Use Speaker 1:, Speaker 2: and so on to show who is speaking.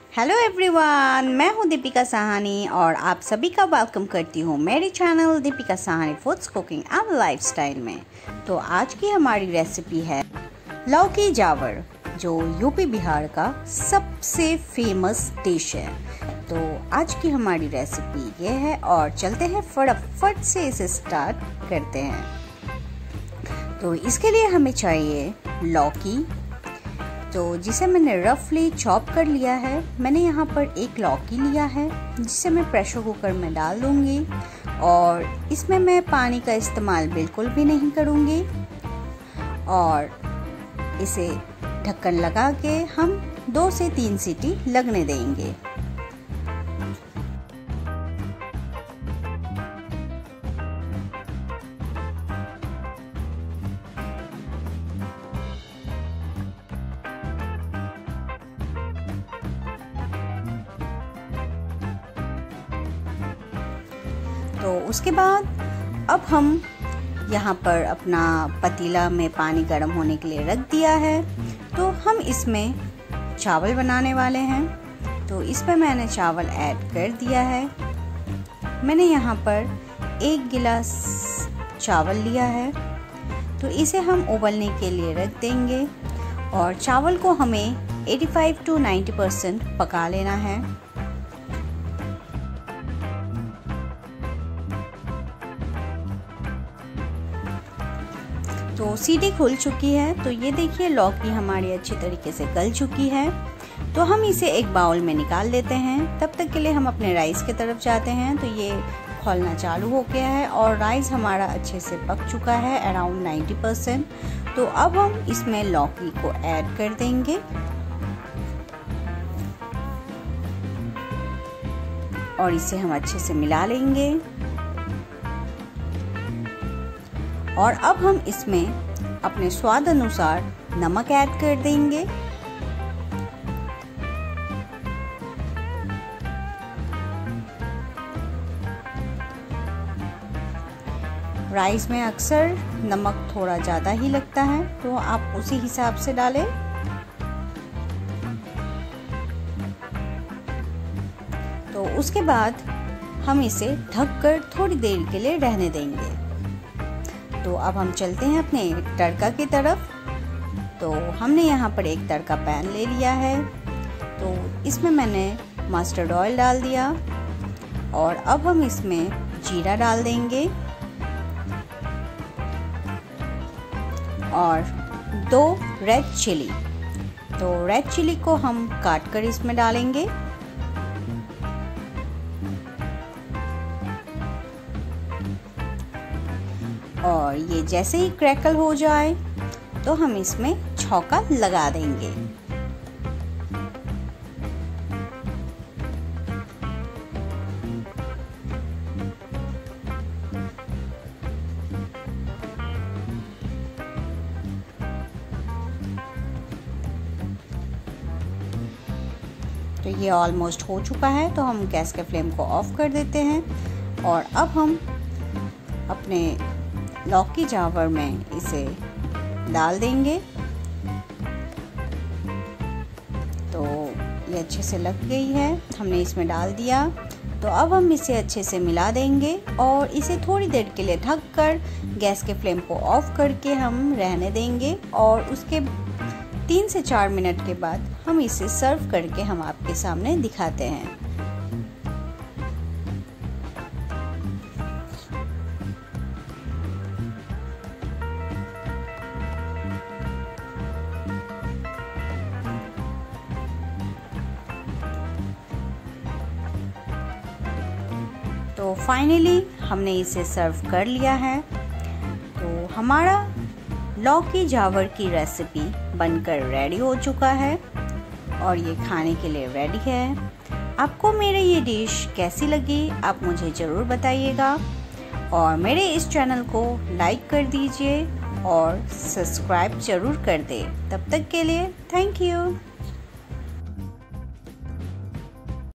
Speaker 1: Hello everyone, मैं हूं दीपिका साहनी और आप सभी का वेलकम करती हूं मेरे channel Deepika Sahni foods cooking and lifestyle में। तो आज की हमारी रेसिपी है लौकी जावर, जो यूपी बिहार का सबसे फेमस डिश है। तो आज की हमारी रेसिपी ये है और चलते हैं फटाफट से इसे स्टार्ट करते हैं। तो इसके लिए हमें चाहिए लौकी, तो जिसे मैंने रफली चॉप कर लिया है। मैंने यहाँ पर एक लौकी लिया है जिसे मैं प्रेशर कुकर में डाल दूँगी और इसमें मैं पानी का इस्तेमाल बिल्कुल भी नहीं करूँगी और इसे ढक्कन लगा के हम 2 से 3 सीटी लगने देंगे। तो उसके बाद अब हम यहाँ पर अपना पतीला में पानी गर्म होने के लिए रख दिया है। तो हम इसमें चावल बनाने वाले हैं। तो इसमें मैंने चावल ऐड कर दिया है। मैंने यहाँ पर 1 गिलास चावल लिया है। तो इसे हम उबलने के लिए रख देंगे और चावल को हमें 85 to 90% पका लेना है। तो सीटी खुल चुकी है। तो ये देखिए लौकी हमारी अच्छी तरीके से गल चुकी है। तो हम इसे एक बाउल में निकाल लेते हैं। तब तक के लिए हम अपने राइस की तरफ जाते हैं। तो ये खौलना चालू हो गया है और राइस हमारा अच्छे से पक चुका है अराउंड 90%। तो अब हम इसमें लौकी को ऐड कर देंगे और इसे हम अच्छे से मिला लेंगे। और अब हम इसमें अपने स्वाद अनुसार नमक ऐड कर देंगे। राइस में अक्सर नमक थोड़ा ज़्यादा ही लगता है, तो आप उसी हिसाब से डालें। तो उसके बाद हम इसे ढककर थोड़ी देर के लिए रहने देंगे। तो अब हम चलते हैं अपने तड़का की तरफ। तो हमने यहाँ पर एक तड़का पैन ले लिया है। तो इसमें मैंने मस्टर्ड ऑयल डाल दिया और अब हम इसमें जीरा डाल देंगे और 2 रेड चिली। तो रेड चिली को हम काट कर इसमें डालेंगे। और ये जैसे ही क्रैकल हो जाए तो हम इसमें छौंका लगा देंगे। तो ये ऑलमोस्ट हो चुका है। तो हम गैस के फ्लेम को ऑफ कर देते हैं और अब हम अपने लौकी जावर में इसे डाल देंगे। तो ये अच्छे से लग गई है, हमने इसमें डाल दिया। तो अब हम इसे अच्छे से मिला देंगे और इसे थोड़ी देर के लिए ढक कर गैस के फ्लेम को ऑफ करके हम रहने देंगे। और उसके 3 से 4 मिनट के बाद हम इसे सर्व करके हम आपके सामने दिखाते हैं। तो फाइनली हमने इसे सर्व कर लिया है। तो हमारा लौकी जावर की रेसिपी बनकर रेडी हो चुका है और ये खाने के लिए रेडी है। आपको मेरे ये डिश कैसी लगी आप मुझे ज़रूर बताइएगा और मेरे इस चैनल को लाइक कर दीजिए और सब्सक्राइब ज़रूर कर दें। तब तक के लिए थैंक यू।